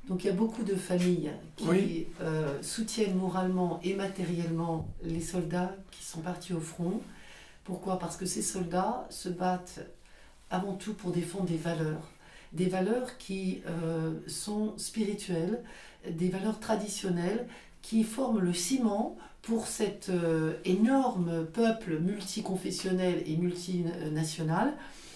Donc il y a beaucoup de familles qui Oui. soutiennent moralement et matériellement les soldats qui sont partis au front. Pourquoi? Parce que ces soldats se battent avant tout pour défendre des valeurs qui sont spirituelles, des valeurs traditionnelles qui forment le ciment pour cet énorme peuple multiconfessionnel et multinational.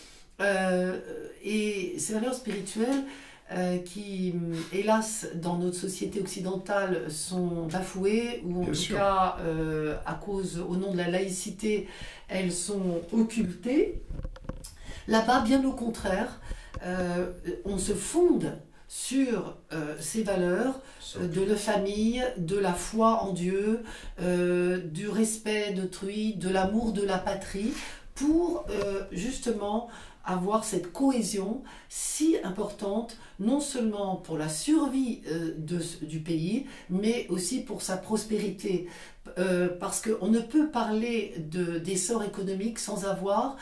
Et ces valeurs spirituelles qui, hélas, dans notre société occidentale, sont bafouées, ou en Bien tout sûr. cas, au nom de la laïcité, elles sont occultées. Là-bas, bien au contraire, on se fonde sur ces valeurs de la famille, de la foi en Dieu, du respect d'autrui, de l'amour de la patrie, pour justement avoir cette cohésion si importante, non seulement pour la survie du pays, mais aussi pour sa prospérité. Parce qu'on ne peut parler d'essor économique sans avoir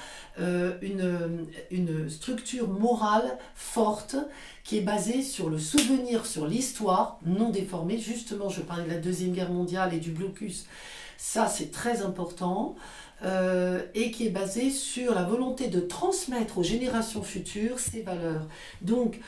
une structure morale forte qui est basée sur le souvenir, sur l'histoire non déformée. Justement, je parlais de la Deuxième Guerre mondiale et du blocus. Ça, c'est très important. Et qui est basée sur la volonté de transmettre aux générations futures ces valeurs. Donc,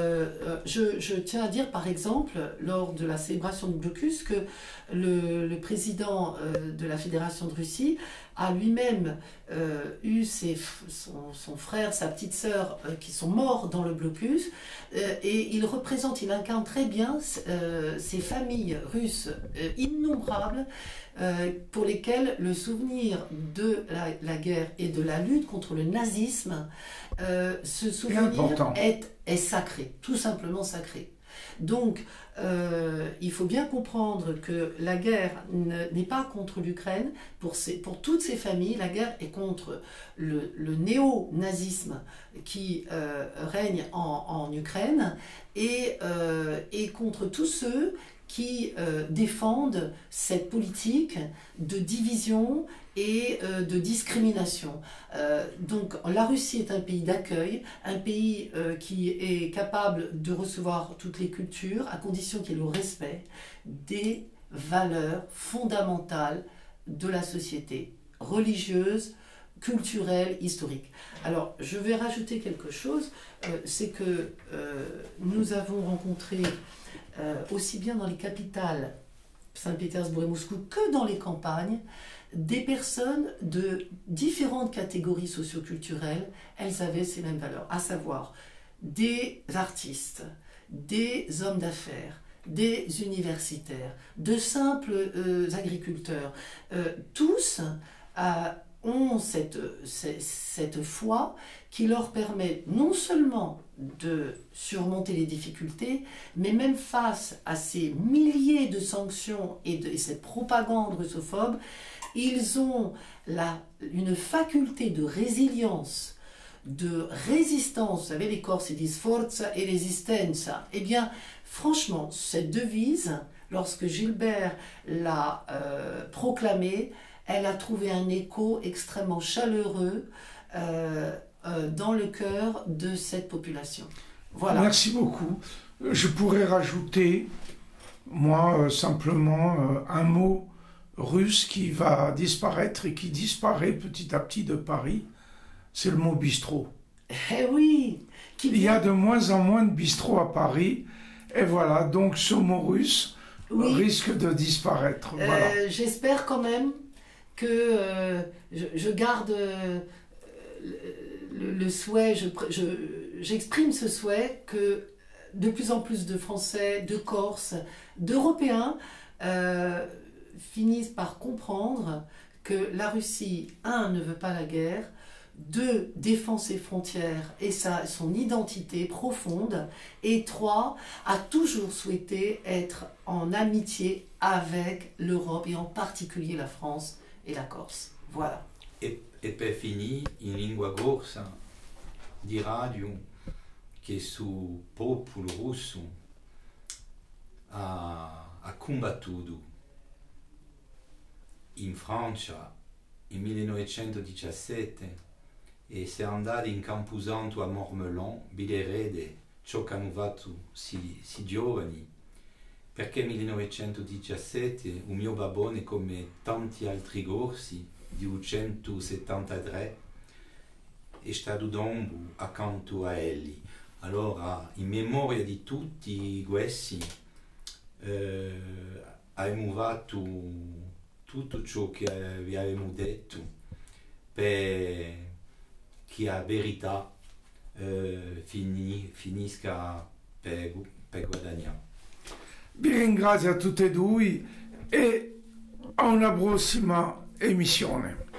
je tiens à dire, par exemple, lors de la célébration du blocus, que le président de la Fédération de Russie a lui-même eu son frère, sa petite sœur qui sont morts dans le blocus, et il incarne très bien ces familles russes innombrables pour lesquelles le souvenir de la guerre et de la lutte contre le nazisme, ce souvenir est sacré, tout simplement sacré. Donc, il faut bien comprendre que la guerre n'est pas contre l'Ukraine. Pour toutes ces familles, la guerre est contre le néo-nazisme qui règne en Ukraine et contre tous ceux qui défendent cette politique de division et de discrimination. Donc la Russie est un pays d'accueil, un pays qui est capable de recevoir toutes les cultures, à condition qu'il y ait le respect des valeurs fondamentales de la société, religieuse, culturelle, historique. Alors, je vais rajouter quelque chose, c'est que nous avons rencontré aussi bien dans les capitales, Saint-Pétersbourg et Moscou, que dans les campagnes, des personnes de différentes catégories socioculturelles. Elles avaient ces mêmes valeurs, à savoir des artistes, des hommes d'affaires, des universitaires, de simples agriculteurs. Tous ont cette foi qui leur permet non seulement de surmonter les difficultés, mais même face à ces milliers de sanctions et cette propagande russophobe, ils ont une faculté de résilience, de résistance. Vous savez, les Corses disent forza e resistenza. Eh bien, franchement, cette devise, lorsque Gilbert l'a proclamée, elle a trouvé un écho extrêmement chaleureux dans le cœur de cette population. Voilà. Merci beaucoup. Je pourrais rajouter, moi, simplement un mot russe qui va disparaître et qui disparaît petit à petit de Paris, c'est le mot bistrot. Eh oui! Il y a de moins en moins de bistrots à Paris, et voilà, donc ce mot russe risque de disparaître. Voilà. J'espère quand même que je garde le souhait, j'exprime ce souhait que de plus en plus de Français, de Corses, d'Européens finissent par comprendre que la Russie, ne veut pas la guerre, 2, défend ses frontières et son identité profonde, et 3, a toujours souhaité être en amitié avec l'Europe et en particulier la France et la Corse. Voilà. E per finire, in lingua corsa, di radio che su popolo russo ha combattuto in Francia nel 1917 e si è andato in Camposanto a Mormelon, per l'erede ciò che hanno fatto si giovani, perché nel 1917 un mio babone, come tanti altri corsi, di 173, è stato dombo accanto a egli. Allora, in memoria di tutti questi, abbiamo fatto tutto ciò che vi abbiamo detto per che la verità finisca per guadagnare. Vi ringrazio a tutti e due e a una prossima emissione.